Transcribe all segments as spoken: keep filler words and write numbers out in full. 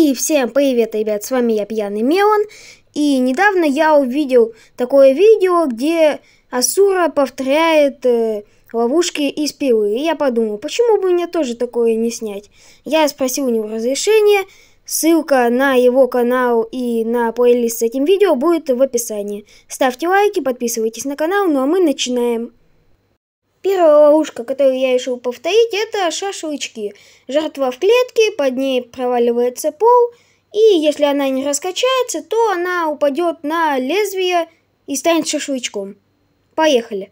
И всем привет, ребят, с вами я, Пьяный Мелон. И недавно я увидел такое видео, где Асура повторяет э, ловушки из пилы. И я подумал, почему бы мне тоже такое не снять. Я спросил у него разрешения. Ссылка на его канал и на плейлист с этим видео будет в описании. Ставьте лайки, подписывайтесь на канал, ну а мы начинаем. Первая ловушка, которую я решил повторить, это шашлычки. Жертва в клетке, под ней проваливается пол, и если она не раскачается, то она упадет на лезвие и станет шашлычком. Поехали!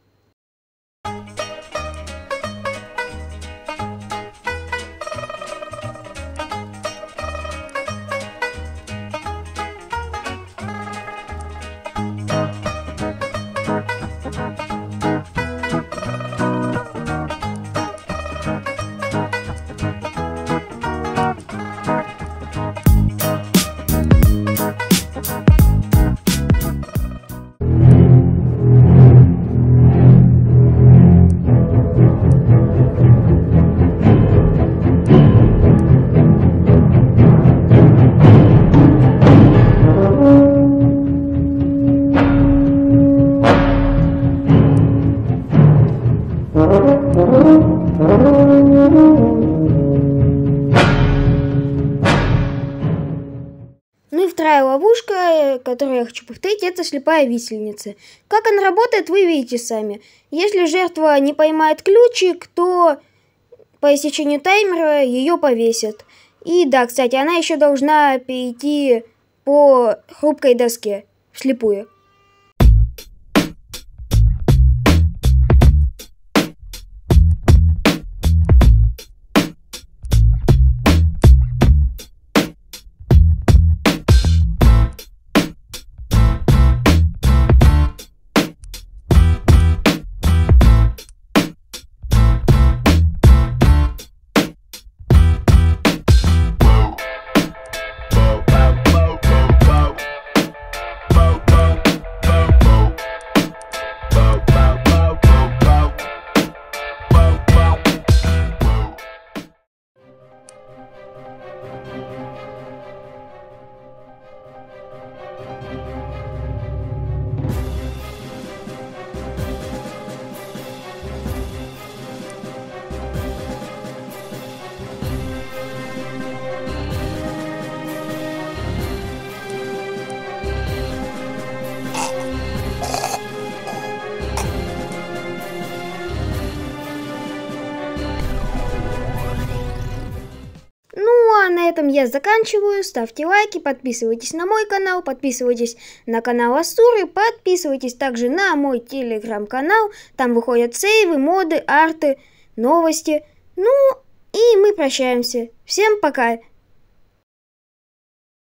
Ну и вторая ловушка, которую я хочу повторить, это слепая висельница. Как она работает, вы видите сами. Если жертва не поймает ключик, то по истечению таймера ее повесят. И да, кстати, она еще должна перейти по хрупкой доске вслепую. На этом я заканчиваю. Ставьте лайки, подписывайтесь на мой канал, подписывайтесь на канал Асуры, подписывайтесь также на мой телеграм-канал. Там выходят сейвы, моды, арты, новости. Ну и мы прощаемся. Всем пока!